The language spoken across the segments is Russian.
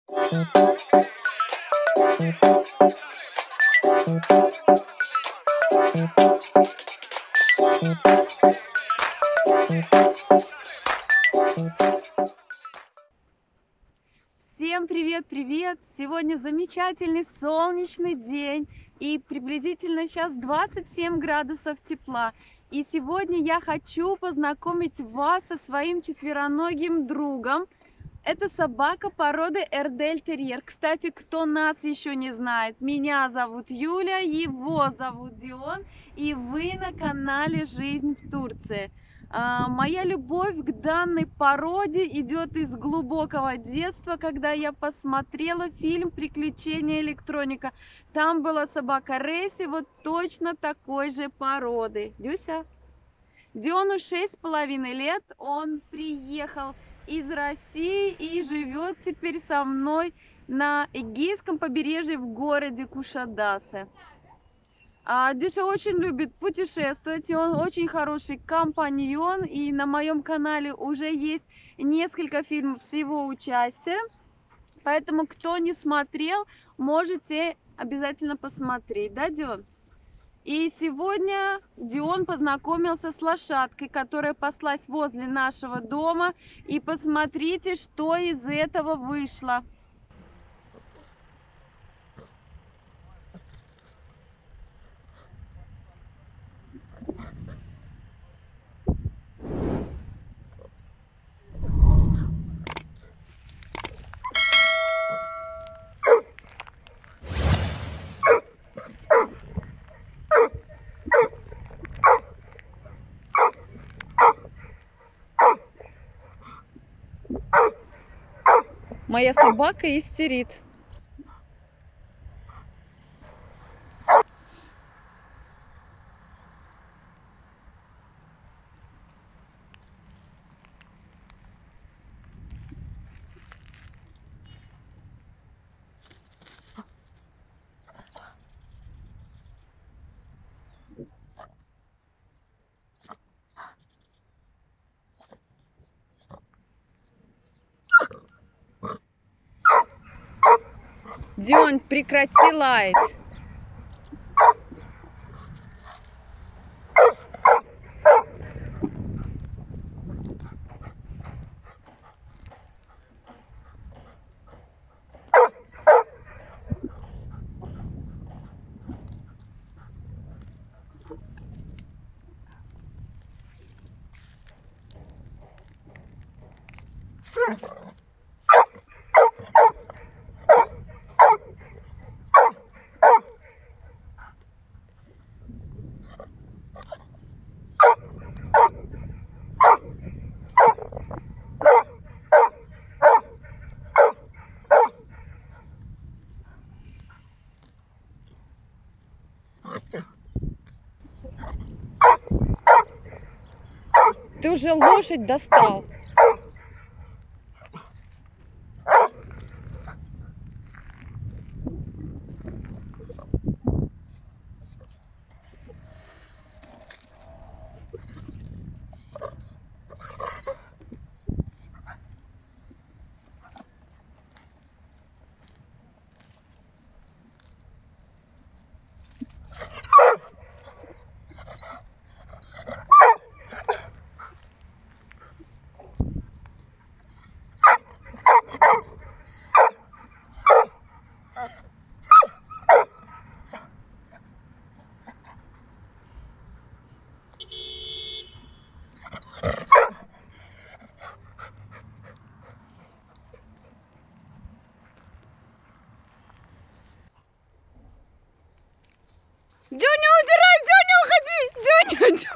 Всем привет-привет! Сегодня замечательный солнечный день и приблизительно сейчас 27 градусов тепла. И сегодня я хочу познакомить вас со своим четвероногим другом. Это собака породы Эрдель-терьер. Кстати, кто нас еще не знает, меня зовут Юля, его зовут Дион, и вы на канале «Жизнь в Турции». Моя любовь к данной породе идет из глубокого детства, когда я посмотрела фильм «Приключения электроника». Там была собака Ресси, вот точно такой же породы. Дюся? Диону 6,5 лет, он приехал из России и живет теперь со мной на Эгейском побережье в городе Кушадасы. Дюша очень любит путешествовать, и он очень хороший компаньон, и на моем канале уже есть несколько фильмов с его участием, поэтому кто не смотрел, можете обязательно посмотреть, да, Дион? И сегодня Дион познакомился с лошадкой, которая паслась возле нашего дома, и посмотрите, что из этого вышло. Моя собака истерит. Дион, прекрати лаять. Ты уже лошадь достал. Дюня, убирай! Дюня, уходи!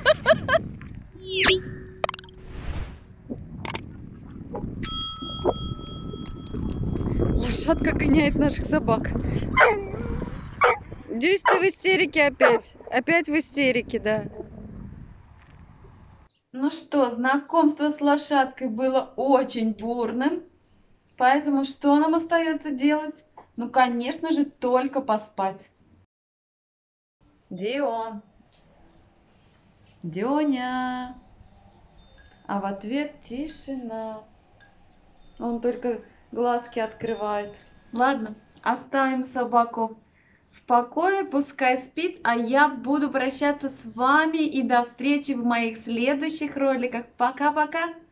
Дюня! Лошадка гоняет наших собак. Дюсь, ты в истерике опять. Опять в истерике, да. Ну что, знакомство с лошадкой было очень бурным. Поэтому что нам остается делать? Ну, конечно же, только поспать. Дион. Дёня. А в ответ тишина. Он только глазки открывает. Ладно, оставим собаку в покое, пускай спит, а я буду прощаться с вами и до встречи в моих следующих роликах. Пока-пока!